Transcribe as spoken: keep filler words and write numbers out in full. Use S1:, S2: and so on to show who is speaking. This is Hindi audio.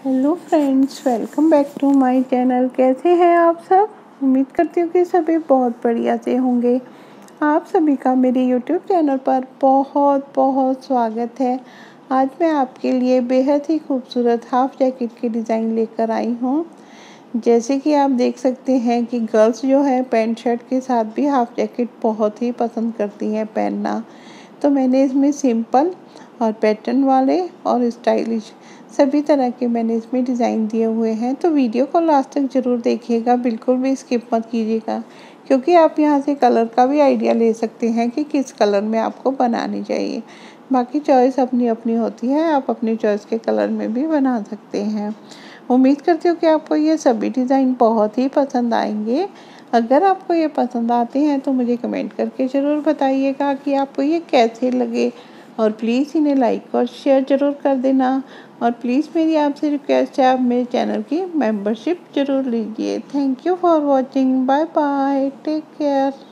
S1: Hello friends, welcome back to my channel. कैसे हैं आप सब? उम्मीद करती हूँ कि सभी बहुत बढ़िया से होंगे। आप सभी का मेरे यूट्यूब चैनल पर बहुत बहुत स्वागत है। आज मैं आपके लिए बेहद ही खूबसूरत हाफ जैकेट की डिज़ाइन लेकर आई हूँ। जैसे कि आप देख सकते हैं कि गर्ल्स जो है पैंट शर्ट के साथ भी हाफ जैकेट बहुत ही पसंद करती हैं पहनना। तो मैंने इसमें सिंपल और पैटर्न वाले और स्टाइलिश सभी तरह के मैंने इसमें डिज़ाइन दिए हुए हैं। तो वीडियो को लास्ट तक ज़रूर देखिएगा, बिल्कुल भी स्किप मत कीजिएगा, क्योंकि आप यहाँ से कलर का भी आइडिया ले सकते हैं कि किस कलर में आपको बनानी चाहिए। बाकी चॉइस अपनी अपनी होती है, आप अपनी चॉइस के कलर में भी बना सकते हैं। उम्मीद करती हूँ कि आपको ये सभी डिज़ाइन बहुत ही पसंद आएंगे। अगर आपको ये पसंद आते हैं तो मुझे कमेंट करके ज़रूर बताइएगा कि आपको ये कैसे लगे, और प्लीज़ इन्हें लाइक और शेयर ज़रूर कर देना। और प्लीज़ मेरी आपसे रिक्वेस्ट है, आप मेरे चैनल की मेंबरशिप ज़रूर लीजिए। Thank you for watching. Bye bye, take care.